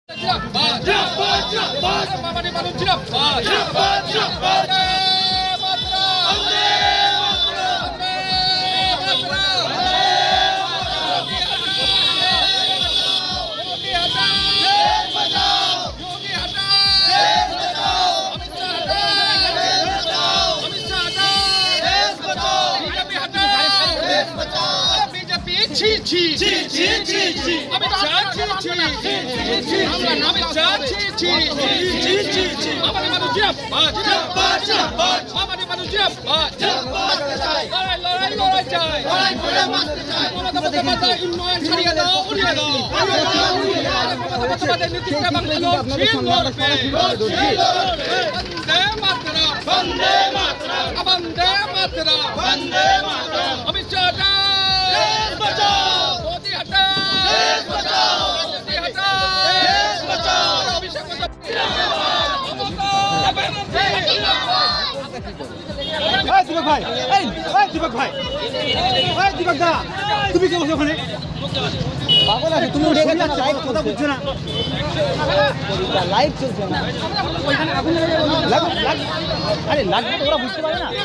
दीपक भाई, दीपक भाई, दीपक दा, তুমি কি বলছো ওখানে? পাগল আছে তুমি উঠে গেছো লাইভ কথা বুঝছো না? লাইভ চলছে না। ওইখানে আগুন লাগ আরে লাগবে তো ওরা বুঝতে পারে না।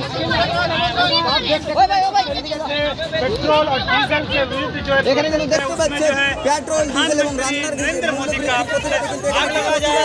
ওই ভাই पेट्रोल और डीजल के विरुद्ध जो এখানে যেন দেখতে পাচ্ছেন পেট্রোল ডিজেল এবং রান্নার নরেন্দ্র মোদি का आग लगा जाए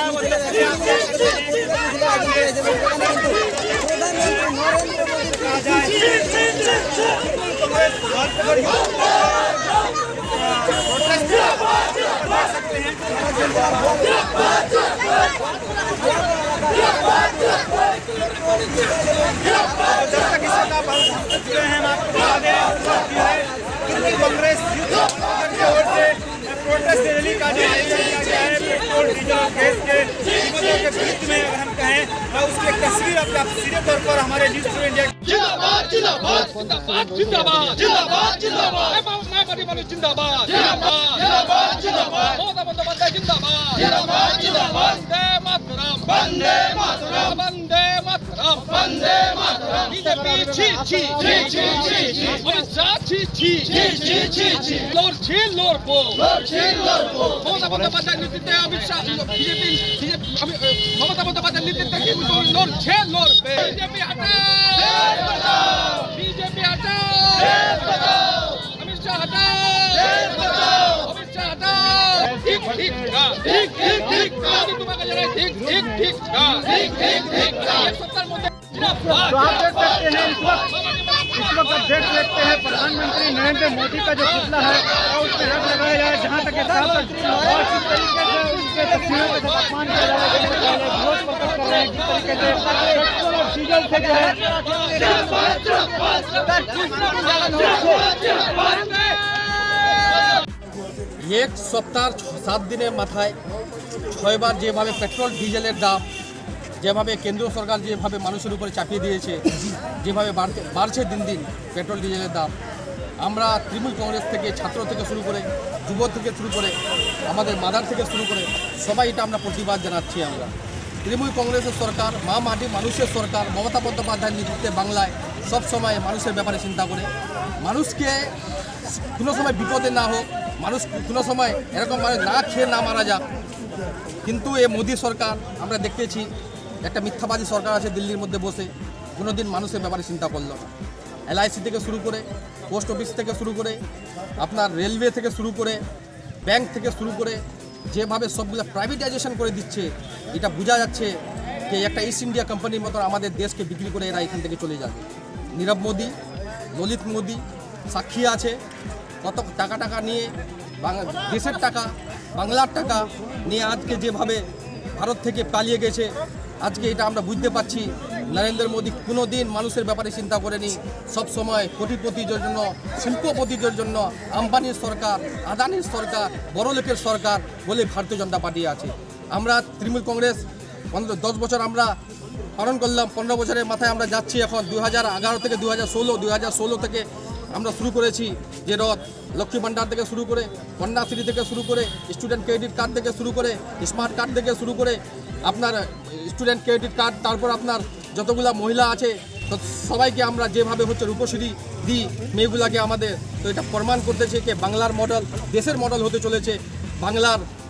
कांग्रेस प्रोटेस्ट रैली का जो आयोजन किया गया है पेट्रोल डीजल और गैस के कीमतों के विरुद्ध में अगर हम कहें उसकी एक तस्वीर आप सीधे तौर पर हमारे न्यूज़ टू इंडिया जिंदाबाद जिंदाबाद जिंदाबाद जिंदाबाद जिंदाबाद जिंदाबाद जिंदाबाद जिंदाबाद जिंदाबाद बंदे जिंदाबाद जिंदाबाद वंदे मातरम वंदे मातरम वंदे मातरम बीजेपी छी छी छी छी छी छी अमित शाह छी छी छी छी छी छी लोर को ममता बंदोपाध्याय नेतृत्वे अमित शाह बीजेपी ममता बंदोपाध्याय नेतृत्वे की लोर पे बीजेपी हटाओ बीजेपी हटाओ अमित शाह हटाओ अमित शाह हटाओ ठीक ठीक ठीक ठीक ठीक तुम्हारा जरा ठीक ठीक ठीक ठीक ठीक ठीक तो आप देख सकते हैं इस वक्त आप देख सकते हैं प्रधानमंत्री नरेंद्र मोदी का जो पुतला है और उस पर रख लगाया जाए जहाँ तक और किस तरीके से उनके तस्वीरों का अपमान किया जा रहा है विरोध प्रकट कर रहे हैं जिस तरीके से पेट्रोल और डीजल से जो है एक सप्ताह 7 दिনের মাথায় 6 বার যেভাবে পেট্রোল ডিজেলের দাম যেভাবে কেন্দ্র সরকার যেভাবে মানুষের উপরে চাপিয়ে দিয়েছে যেভাবে বাড়ছে দিন দিন পেট্রোল ডিজেলের দাম আমরা তৃণমূল কংগ্রেস থেকে ছাত্র থেকে শুরু করে যুব থেকে শুরু করে আমাদের মাদার থেকে শুরু করে সবাই এটা আমরা প্রতিবাদ জানাচ্ছি আমরা তৃণমূল কংগ্রেসের সরকার মা মাটি মানুষের সরকার মমতা বন্দ্যোপাধ্যায়ের নেতৃত্বে বাংলায় সব সময় মানুষের ব্যাপারে চিন্তা করে মানুষকে কোনো সময় বিপদে না হোক মানুষ কোনো সময় এরকম মানে না খেয়ে না মারা যাক কিন্তু এই মোদী সরকার আমরা দেখতেছি একটা মিথ্যাবাদী সরকার আছে দিল্লির মধ্যে বসে কোনো দিন মানুষের ব্যাপারে চিন্তা করলো না LIC থেকে শুরু করে পোস্ট অফিস থেকে শুরু করে আপনার রেলওয়ে থেকে শুরু করে ব্যাংক থেকে শুরু করে যেভাবে সবগুলো প্রাইভেটাইজেশন করে দিচ্ছে এটা বোঝা যাচ্ছে যে একটা ইস্ট ইন্ডিয়া কোম্পানির মতো আমাদের দেশকে বিক্রি করে এরা এখান থেকে চলে যাবে নীরব মোদি ললিত মোদি সাক্ষী আছে কত টাকা নিয়ে দেশের টাকা বাংলার টাকা নিয়ে আজকে যেভাবে ভারত থেকে পালিয়ে গেছে আজকে এটা আমরা বুঝতে পারছি নরেন্দ্র মোদি কোনো দিন মানুষের ব্যাপারে চিন্তা করেনি সব সময় কোটিপতির জন্য শিল্পপতিদের জন্য আম্বানির সরকার আদানির সরকার বড়লোকের সরকার বলে ভারতীয় জনতা পার্টি আছে আমরা তৃণমূল কংগ্রেস 10 বছর আমরা পালন করলাম 15 বছরের মাথায় আমরা যাচ্ছি এখন 2011 থেকে 2016 থেকে আমরা শুরু করেছি যে রথ লক্ষ্মী ভান্ডার থেকে শুরু করে কন্যাশ্রী থেকে শুরু করে স্টুডেন্ট ক্রেডিট কার্ড থেকে শুরু করে স্মার্ট কার্ড থেকে শুরু করে আপনার স্টুডেন্ট ক্রেডিট কার্ড তারপর আপনার যতগুলা মহিলা আছে তো সবাইকে আমরা যেভাবে হচ্ছে রূপশ্রী দিই মেয়েগুলাকে আমাদের তো এটা প্রমাণ করতেছে যে বাংলার মডেল দেশের মডেল হতে চলেছে বাংলার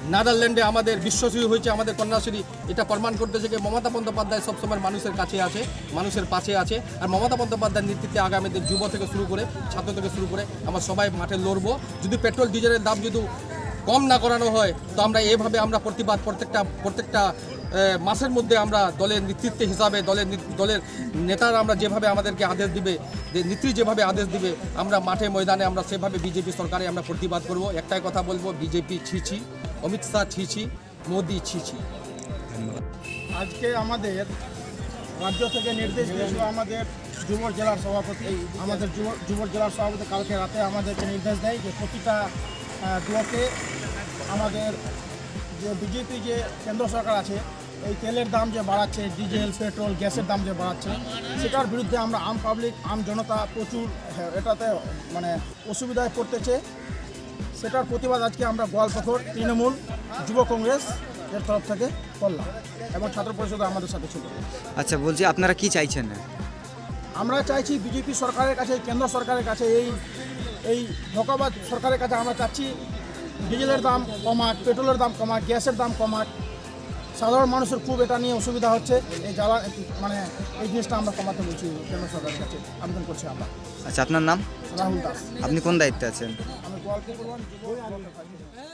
নেদারল্যান্ডে আমাদের বিশ্বশ্রী হয়েছে, আমাদের কন্যাশ্রী, এটা প্রমাণ করতেছে যে মমতা বন্দ্যোপাধ্যায় সবসময় মানুষের কাছে আছে, মানুষের পাশে আছে। আর মমতা বন্দ্যোপাধ্যায়ের নেতৃত্বে আগামীদের যুব থেকে শুরু করে ছাত্র থেকে শুরু করে আমরা সবাই মাঠে লড়বো। যদি পেট্রোল ডিজেলের দাম যদি কম না করানো হয় তো আমরা এভাবে আমরা প্রতিবাদ প্রত্যেকটা মাসের মধ্যে আমরা দলের নেতৃত্বে হিসাবে দলের নেতারা আমরা যেভাবে আমাদেরকে আদেশ দিবে, নেত্রী যেভাবে আদেশ দিবে, আমরা মাঠে ময়দানে আমরা সেভাবে বিজেপি সরকারে আমরা প্রতিবাদ করব। একটাই কথা বলবো, বিজেপি ছিছি, অমিত শাহ ছিছি, মোদি ছিছি। আজকে আমাদের রাজ্য থেকে নির্দেশ দিয়েছিল আমাদের যুব জেলার সভাপতি, আমাদের যুব জেলার সভাপতি কালকে রাতে আমাদেরকে নির্দেশ দেয় যে প্রতিটা ব্লকে আমাদের যে বিজেপি যে কেন্দ্র সরকার আছে এই তেলের দাম যে বাড়াচ্ছে, ডিজেল পেট্রোল গ্যাসের দাম যে বাড়াচ্ছে, সেটার বিরুদ্ধে আমরা আম জনতা প্রচুর এটাতে মানে অসুবিধায় পড়তেছে। সেটার প্রতিবাদ আজকে আমরা গোয়ালপাথর তৃণমূল যুব কংগ্রেস এর তরফ থেকে করলাম এবং ছাত্র পরিষদ আমাদের সাথে ছিল। আচ্ছা, বলছি আপনারা কি চাইছেন? আমরা চাইছি বিজেপি সরকারের কাছে, কেন্দ্র সরকারের কাছে, এই ধোঁকাবাজ সরকারের কাছে আমরা চাচ্ছি ডিজেলের দাম কমাক, পেট্রোলের দাম কমাক, গ্যাসের দাম কমাক। সাধারণ মানুষের খুব এটা নিয়ে অসুবিধা হচ্ছে, এই জিনিসটা আমরা কমাতে বলছি কেন্দ্র সরকারের কাছে, আবেদন করছি আমরা। আচ্ছা, আপনার নাম? রাহুল দাস। আপনি কোন দায়িত্বে আছেন? আমি গোয়ালপাড় যুব